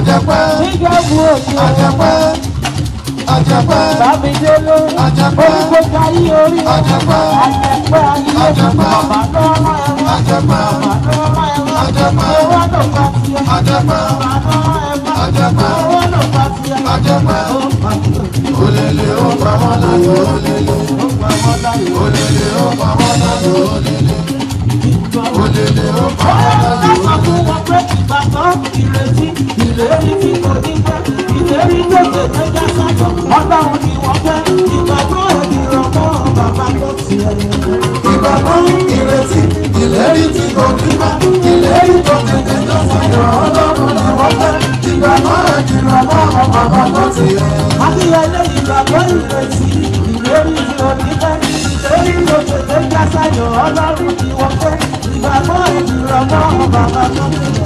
Àjẹpẹ́. Níjẹ̀bú Òde. Àjẹpẹ́. Àjẹpẹ́. Bámidélé. Àjẹpẹ́. Orúkọ kárí orí. Àjẹpẹ́. Àjẹpẹ́ ayé. Àjẹpẹ́. Bàbá lọ́mọ ẹ̀rọ. Àjẹpẹ́. Bàbá lọ́mọ ẹ̀rọ. Àjẹpẹ́. Owó ló bá tiẹ̀. Àjẹpẹ́. Bàbá lọ́mọ ẹ̀rọ. Àjẹpẹ́. Owó ló bá tiẹ̀. Àjẹpẹ́. Olèlè ó pa wọ́n láyò olèlè. Ó pa wọ́n láyò. Olèlè ó pa wọ́n láyò olèlè. Olèlè ó pa wọ́n láyò olèlè. Sọ fún wọn pé ìgbàgbọ́ ìrètí ìlérí tí kò ní pẹ́ ìlérí tó tètè já sájọ ọlọ́run ni wọ́n fẹ́ ìgbàgbọ́ ìrọ̀mọ́ bàbá tó tiẹ̀. Ìgbàgbọ́ ìrètí ìlérí tí kò ní pẹ́ ìlérí tó tètè já sájọ ọlọ́run ni wọ́n fẹ́ ìgbàgbọ́ ìrọ̀mọ́ bàbá tó tiẹ̀. Akínyẹlé ìgbàgbọ́ ìrètí ìlérí tí kò ní pẹ́ ìlérí tó tètè já sájọ ọlọ́run ni wọ́n fẹ́ ìgbàgbọ́ ìrọ̀mọ́ bàbá tó tiẹ̀.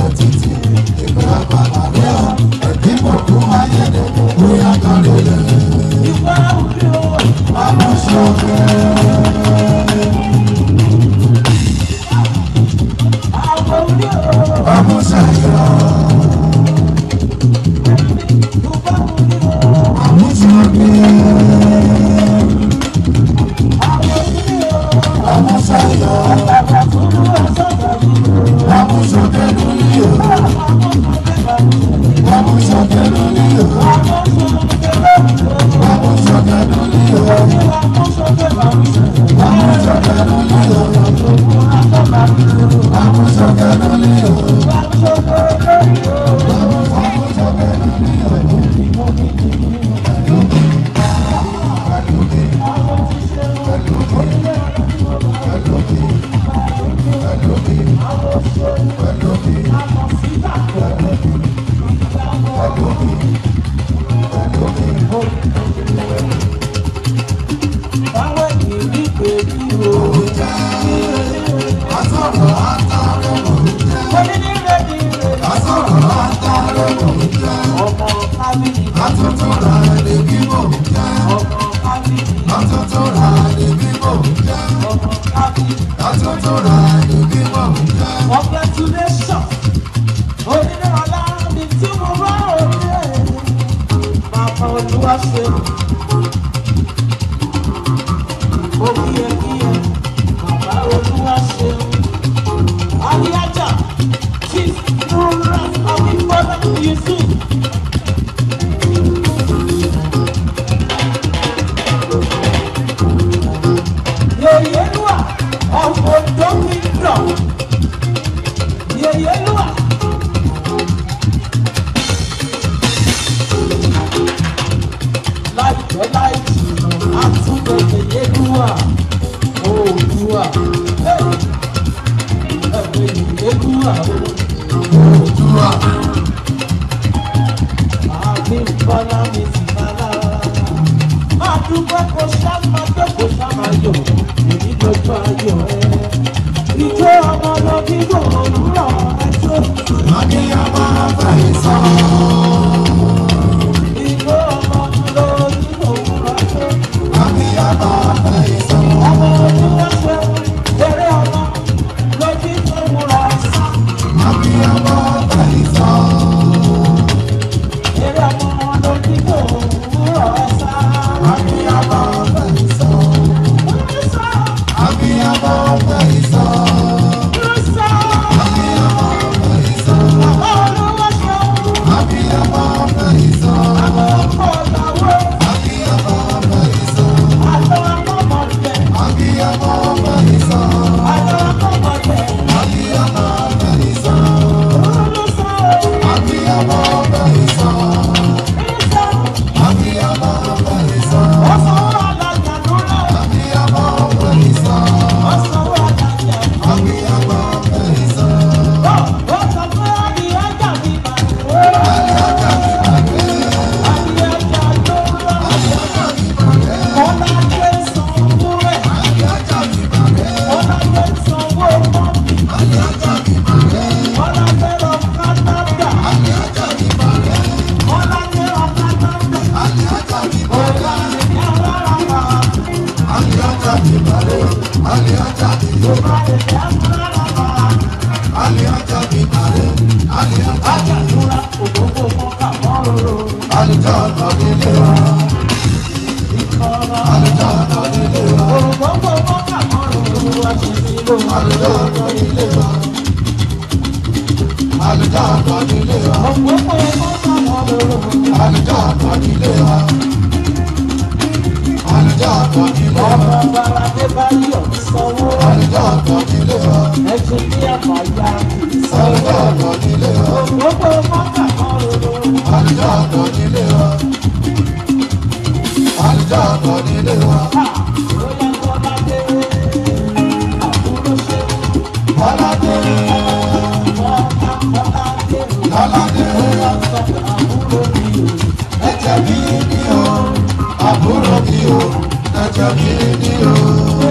títí ìgbà pàdé ọ ẹbí mọ̀kú ayédèkú bóyá kan lè lè. ìgbà òbí o. Àmúṣọkẹ́. àwọn òbí o. Àmúṣayọ̀. ìgbà òbí o. Àmúṣọkẹ́. àwọn òbí o. Àmúṣayọ̀. àgbàgbà fún ọ̀sán yìí. Àmúṣọkẹ́ lórí o. Àmúṣọkẹ́ lórí o. Àmúṣọkẹ́ lórí o.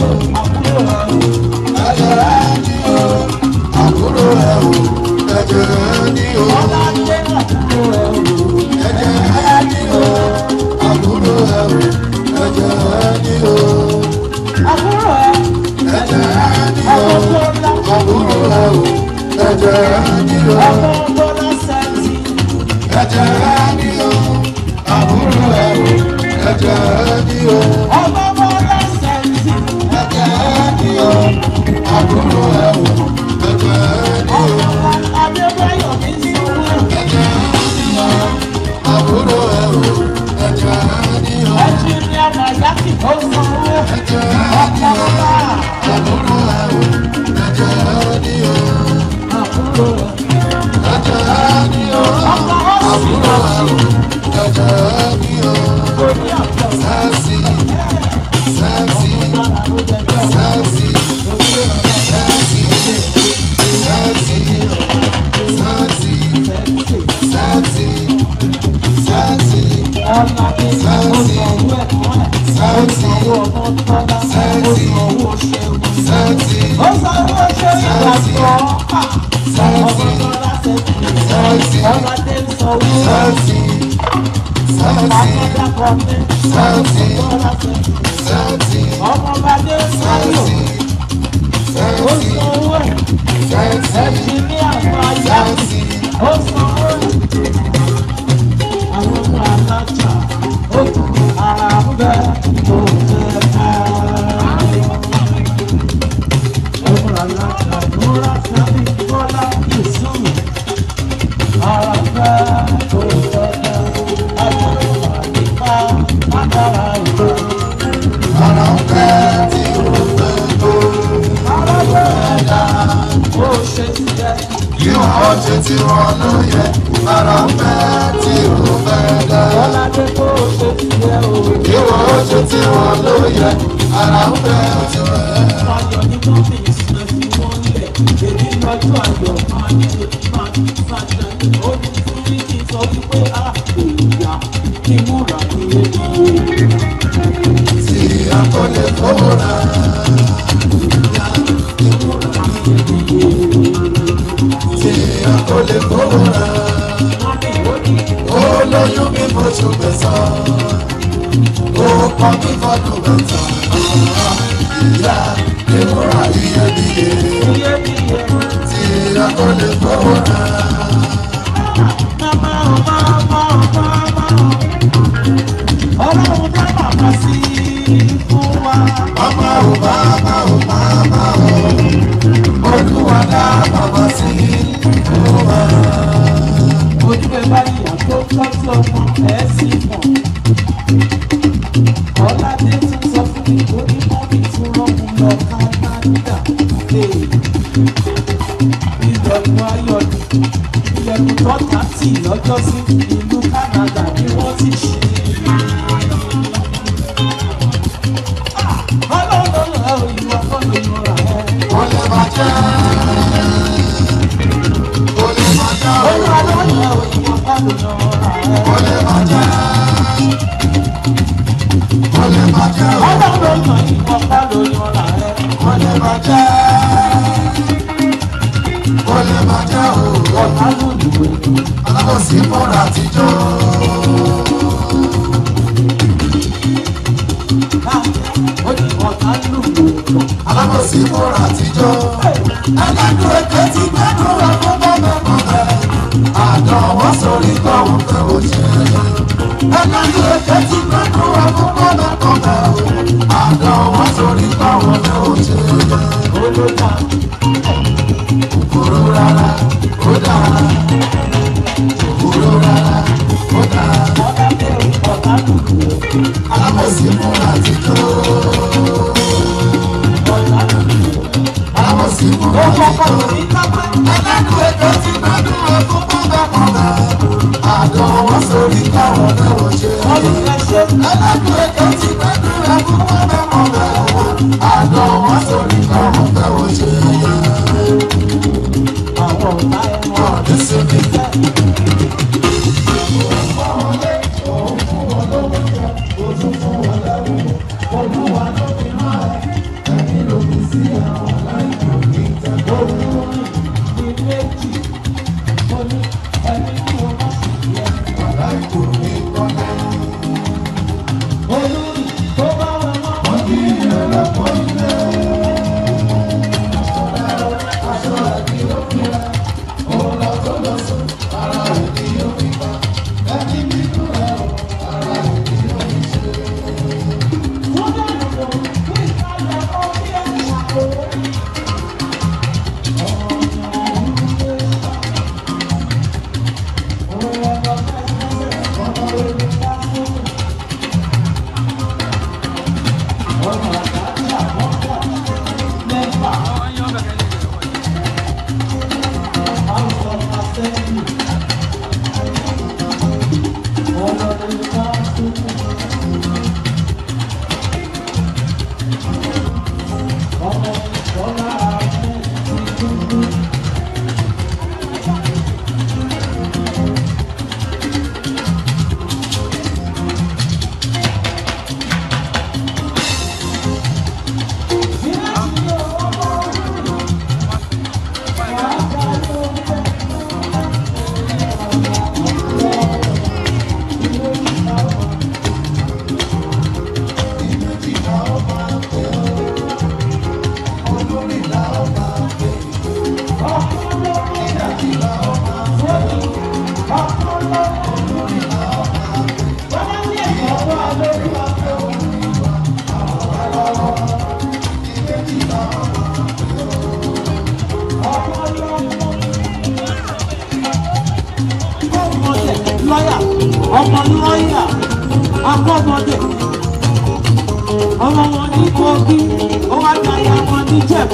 Àbúrò ẹ̀ o, ẹ̀jẹ̀ ẹni o. Ọládé àbúrò ẹ̀ o. Ẹ̀jẹ̀ ẹni o. Àbúrò ẹ̀ o. Ẹ̀jẹ̀ ẹni o. Àbúrò ẹ̀. Ẹ̀jẹ̀ ẹni o. Àbúrò ẹ̀ o. Ẹ̀jẹ̀ ẹni o. Ọmọ Bọ́lá Sẹ́ńtì. Ẹ̀jẹ̀ ẹni o. Àbúrò ẹ̀ o. Ẹ̀jẹ̀ ẹni o. Ọmọ Bọ́lá Sẹ́ńtì. Ẹ̀jẹ̀ ẹni o. Àbúrò ẹ̀ o. Ẹ̀jẹ̀ ẹni o. Ọmọ Adébáyọ̀ ní Sanwó. Ẹ̀jẹ̀ ẹni o. Àbúrò ẹ̀ o. Ẹ̀jẹ̀ ẹni o. Ẹ̀jìnìá Nàìjíríà ó sanwó. Ẹ̀jẹ̀ ẹni o. Àbúrò ẹ̀ o. Ẹ̀jẹ̀ ẹni o. Àbúrò ẹ̀. Ẹ̀jẹ̀ ẹni o. Ọmọ ọ̀sìn Àbúrò náà ẹ̀ sí. o. Ẹ̀jẹ̀ ẹni o. Orí àpò. Sẹ́ẹ̀sì. Sẹ́ẹ̀sì. Lára ló jẹ bẹ́ẹ̀. Sẹ́ẹ̀sì. Sẹ́ẹ̀sì. Sẹ́ẹ̀sì. Sẹ́ẹ̀sì. Sẹ́ẹ̀sì. Sẹ́ẹ̀sì. Ọ̀làdé ó sanwó ẹ̀kọ́ ẹ̀. Ó sanwó ọmọ Bọ́lá. Ó sanwó Ṣeun. Sẹ́ẹ̀sì. Ó sanwó ṣe ìgbàgbọ́. Ọmọ Bọ́lá Sẹ́ńtì. Ọládé ń sanwó. Sẹ́ẹ̀sì. Sẹ́ẹ̀sì. Akọ́dá kọ́mẹ́. Sẹ́ẹ̀sì. Bọ́lá Sẹ́ńtì. Sẹ́ẹ̀sì. Ọmọ Bàdé Sáyò. Ó Sẹ́ẹ̀sì. sanwó ẹ̀. Sẹ́ẹ̀sì. Ẹ̀jìnìá Nàìjíríà. Ó sanwó ẹ̀. Àwọn ọmọ alájà. Ó kù ara ń bẹ. Ó fẹ́ ká. Ọmọ alájà múra sábì Bọ́lá Yusuf. Ara ń bẹ. Ó fẹ́ ká. Àwọn ọmọ àdìpá. Agbára ìlú. Ara ń fẹ́ tí o fẹ́ tó. Ara ń bẹ ẹ̀dá. Ó ṣe ti jẹ́. Yíwọ ọjọ́ tí wọ́n ló yẹ. Ara ń fẹ́ tí o fẹ́ dá. Ọládé kó ṣe ti jẹ́ o. Yíwọ ọjọ́ tí wọ́n ló yẹ. Ara ń fẹ́ tí o fẹ́ dá. Ayọ̀ ní gómìnà ìsìnkú fi wọ́n lẹ̀. Èmi lọ́jọ́ ayọ̀ máa ń ṣe máa ń fàjà. Ó ní fún mi kí n sọ wípé a ìyá kí múra ní èyí. Tí a kò lè fọ́ra. Kí múra ní èyí. Tí a kò lè fọ́ra. Wọ́n ní ìwọ́dí. Ó lóyún bí mo tún gbé sọ. Ó pọ́n mi fọ́dún mẹ́ta. Ìyá ìmúra iyebíye. Iyebíye. Tí a kò lè fọ́ra. Mama, mama, mama. Ọlọ́run dá bàbá sí fún wa. Mama o, mama o, mama o. Olúwa dá bàbá sí fún wa. Ojúbẹ báyìí àtó tọ́jú ọmọ ẹ̀ sì mọ̀. Ọládé tún sọ fún mi tó ní mọ́mí tún rọ́mù lọ Kánádà. Ilẹ̀kùn ayọ̀ ni ilẹ̀kùn tọ́ta tì lọ́jọ́ sí ìlú Kánádà ni wọ́n ti ṣe. Ọlọ́run ẹ̀ ò ìwọ kọ́ ló yọra ẹ̀. Ó lè má jẹ́. Ó lè má jẹ́. Ọlọ́run ẹ̀ ò ìwọ kọ́ ló yọra ẹ̀. Ó lè má jẹ́. Ó lè má jẹ́. Ọlọ́run ẹ̀ ìwọ kọ́ ló yọra ẹ̀. Ó lè má jẹ́. Ó lè má jẹ́ o. Ọ̀tá ló lùwé. Alábòsí fúnra àtijọ́. Ó ní ọ̀tá lùwé. Alábòsí fúnra àtijọ́. Ẹlẹ́dùn èké ti gbẹ́dúrà fún bọ́bẹ̀bọ̀bẹ̀. Àdánwò sórí kọ́hún fẹ́ o ṣe. Ẹlẹ́dùn èké ti gbẹ́dúrà fún bọ́bẹ̀bọ̀bẹ̀. Àdánwò sórí kọ́hún fẹ́ o ṣe. Olójà Kúrò rárá, ó dára. Kúrò rárá, ó dára. ọ̀tá bẹ̀rù ọ̀tá lùwé. Alábòsí fúnra àtijọ́. Ọ̀tá lùwé. Alábòsí fúnra Ó kọ́kọ́ àtijọ́. lò ní kápẹ́. Ẹlẹ́dùn èké ti gbẹ́dúrà fún bọ́bẹ̀bọ̀bẹ̀. Àdánwò sórí kọ́hún fẹ́ o ṣe. Olùfẹ́ ṣe Ẹlẹ́dùn èké ti gbẹ́dúrà fún bọ́bẹ̀bọ̀bẹ̀. Àdánwò sórí kọ́hún fẹ́ o ṣe. àwọn ọ̀tá ẹ̀wọ̀n. Ọ̀dún sí mi fẹ́. Olórin ní méjì. ọmọ lọ́yà akọ́mọdé ọmọ wọn ní Kogi ó wá dáyà wọn ní Jẹ̀bú.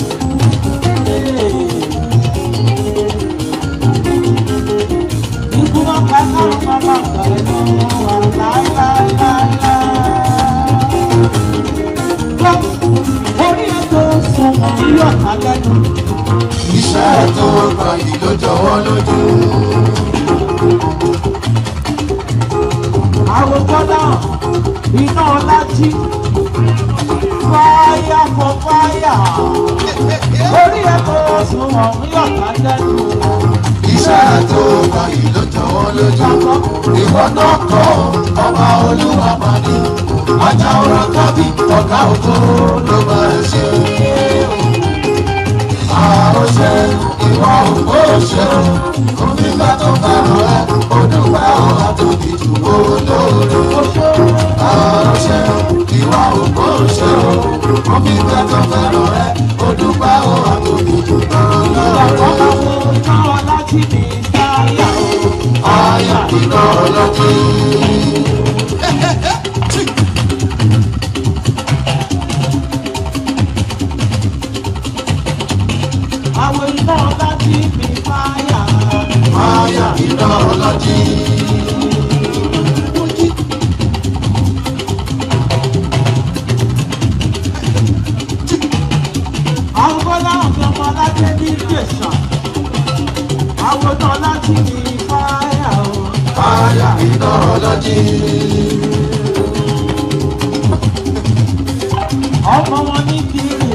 Ikú wọn pa káwọn bàbá àgbàlẹ̀ lọ́wọ́ láíláíláíláí. Orí ètò sọ̀rọ̀ ní ọ̀tá lẹ́nu. Iṣẹ́ tó gbà yìí ló jọwọ́ lójú. Àwòkọ́dá iná ọlájí fáyà fọ fáyà orí ẹ̀kọ́ sùnwọ̀n ní ọ̀tá lẹ́nu. Iṣẹ́ tó gbà yìí ló jọwọ́ lójú. Ìwọ náà kọ́ ọba olúwa pàdé. Ajá ọ̀rọ̀ kábí ọ̀gá òkú ló máa ṣe. Àròṣe ìwọ òkú ṣe. Òfìgbà tó fẹ́ràn ẹ, ó dúpẹ́ ọ̀hà tó di jù olóore. Àròṣe ìwọ òkú ṣe. Òfìgbà tó fẹ́ràn ẹ, ó dúpẹ́ ọ̀hà tó di jù olóore. Iná ọlájí ní fáyà o. Fáyà iná ọlájí. Àwọn iná ọlájí ní fáyà. Fáyà iná ọlájí. Àwọn bọ́lá ọ̀gbìn ọmọ alájẹ ní Ìjẹ̀ṣà. Àwọn iná ọlájí ní fáyà o. Fáyà iná ọlájí. Ọmọ wọn ní kiri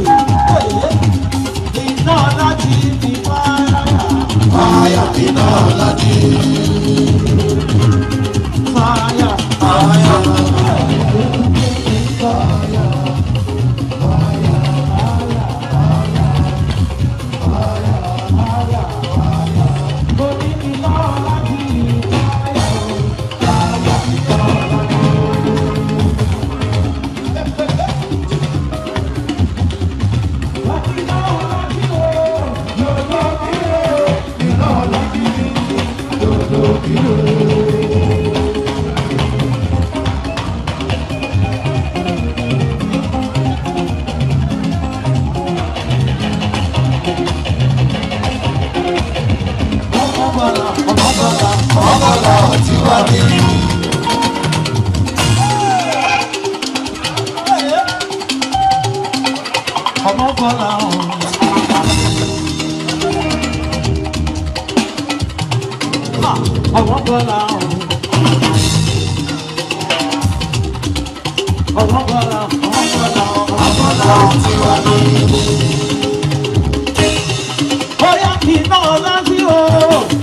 iná ọlájí ní fáyà. Fáyà iná ọlájí. Fáyà. Fáyà. Orí iná ọlájí ní fáyà o. Ọmọlá tí wà ní. Ọmọ bọ́lá ọ̀hún. Ọmọ bọ́lá ọ̀hún. Ọmọ bọ́lá Ọmọlá tí wà ní. bóyá kì í náà lájú o.